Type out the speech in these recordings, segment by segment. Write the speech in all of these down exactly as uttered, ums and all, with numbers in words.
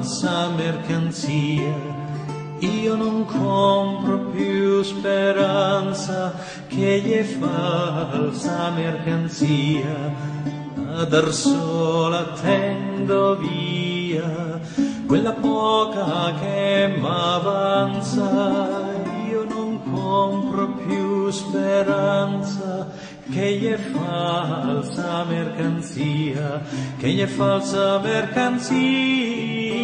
falsa mercanzia. Io non compro più speranza che è falsa mercanzia, a dar sola tendo via quella poca che m'avanza. Io non compro più speranza che è falsa mercanzia, che è falsa mercanzia.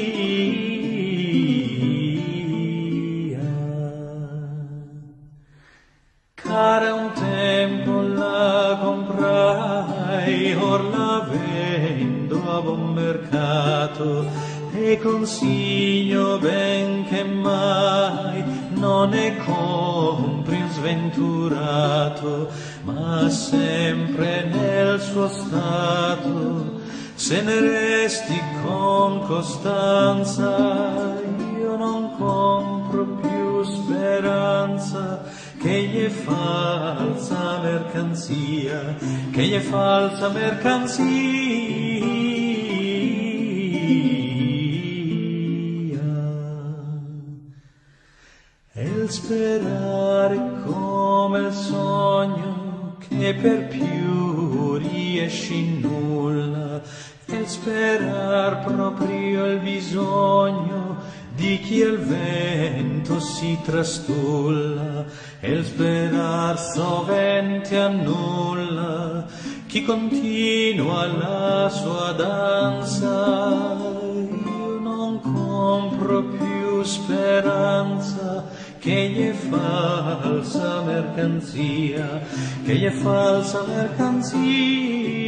Cara, un tempo la comprai, or la vendo a buon mercato, e consiglio ben che mai non ne compri un sventurato, ma sempre nel suo stato, se ne resti con costanza. Io non compro più speranza che è falsa mercanzia, che è falsa mercanzia. E il sperare come il sogno che per più riesci in nulla, e il sperar proprio il bisogno di chi al vento si trastulla, e il sperar sovente annulla chi continua la sua danza. Io non compro più speranza che è falsa mercanzia, che è falsa mercanzia.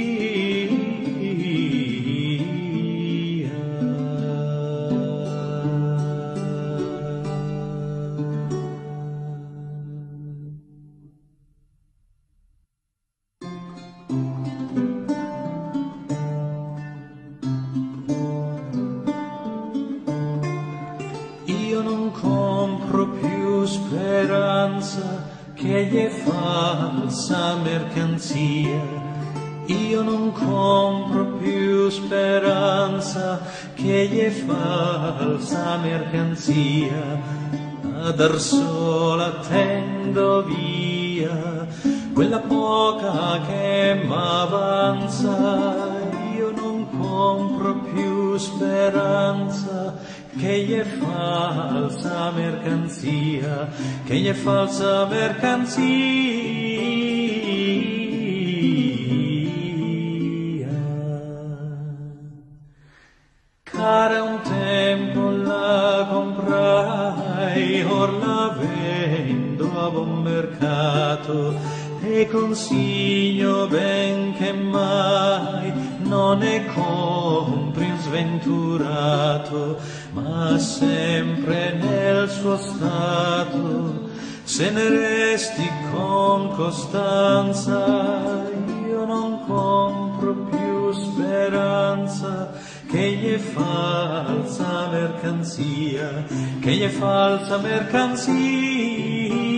Io non compro più speranza che è falsa mercanzia. Io non compro più speranza che è falsa mercanzia, a dar sola tendo via quella poca che m'avanza. Io non compro più speranza che è falsa mercanzia, che è falsa mercanzia. Cara, un tempo la comprai, or la vendo a buon mercato, e consiglio ben che mai non ne compri un sventurato, ma sempre nel suo stato, se ne resti con costanza. Io non compro più speranza che è falsa mercanzia, che è falsa mercanzia.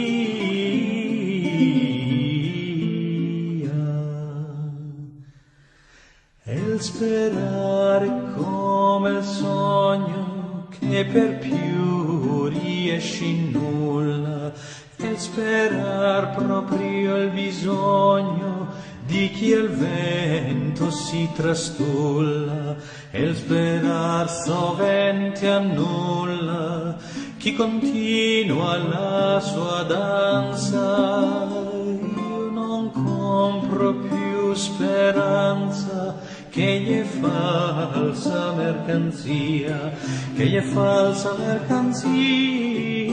E il sperare come il sogno che per più riesci in nulla, e il sperar proprio il bisogno di chi al vento si trastulla, e il sperar sovente annulla chi continua la sua danza. Io non compro più speranza che è falsa mercanzia, che è falsa mercanzia.